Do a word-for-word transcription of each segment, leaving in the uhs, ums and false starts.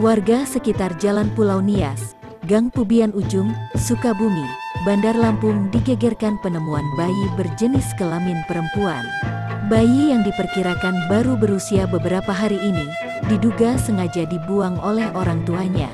Warga sekitar Jalan Pulau Nias, Gang Pubian Ujung, Sukabumi, Bandar Lampung digegerkan penemuan bayi berjenis kelamin perempuan. Bayi yang diperkirakan baru berusia beberapa hari ini, diduga sengaja dibuang oleh orang tuanya.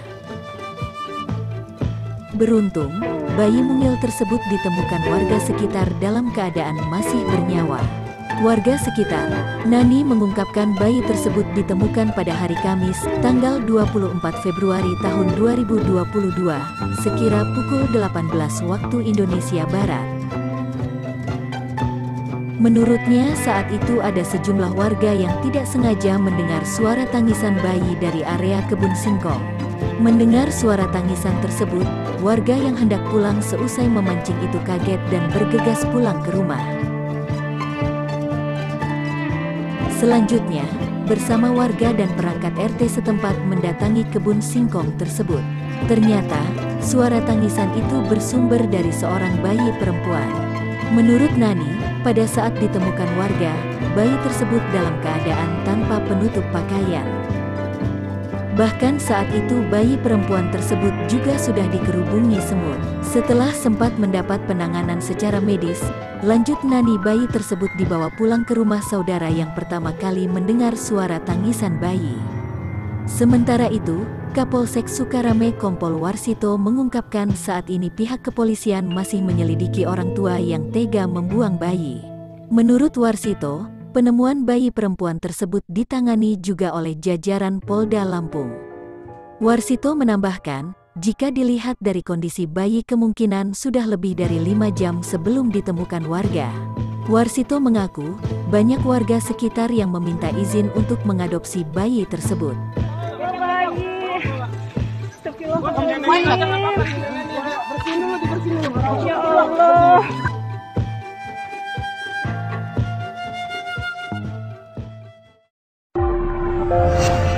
Beruntung, bayi mungil tersebut ditemukan warga sekitar dalam keadaan masih bernyawa. Warga sekitar, Nani mengungkapkan bayi tersebut ditemukan pada hari Kamis, tanggal dua puluh empat Februari tahun dua ribu dua puluh dua, sekira pukul delapan belas waktu Indonesia Barat. Menurutnya saat itu ada sejumlah warga yang tidak sengaja mendengar suara tangisan bayi dari area kebun singkong. Mendengar suara tangisan tersebut, warga yang hendak pulang seusai memancing itu kaget dan bergegas pulang ke rumah. Selanjutnya, bersama warga dan perangkat R T setempat mendatangi kebun singkong tersebut. Ternyata, suara tangisan itu bersumber dari seorang bayi perempuan. Menurut Nani, pada saat ditemukan warga, bayi tersebut dalam keadaan tanpa penutup pakaian. Bahkan saat itu bayi perempuan tersebut juga sudah dikerubungi semut. Setelah sempat mendapat penanganan secara medis, lanjut Nani bayi tersebut dibawa pulang ke rumah saudara yang pertama kali mendengar suara tangisan bayi. Sementara itu, Kapolsek Sukarame Kompol Warsito mengungkapkan saat ini pihak kepolisian masih menyelidiki orang tua yang tega membuang bayi. Menurut Warsito, penemuan bayi perempuan tersebut ditangani juga oleh jajaran Polda Lampung. Warsito menambahkan, jika dilihat dari kondisi bayi kemungkinan sudah lebih dari lima jam sebelum ditemukan warga. Warsito mengaku, banyak warga sekitar yang meminta izin untuk mengadopsi bayi tersebut. Ya Allah. Thank you.